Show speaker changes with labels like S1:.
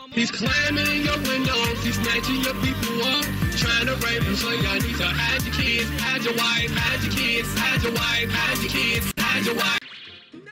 S1: He's climbing in your windows, he's snatching your people up, trying to rape them, so y'all need to hide your kids, hide your wife, hide your kids, hide your wife, hide your kids, hide your wife.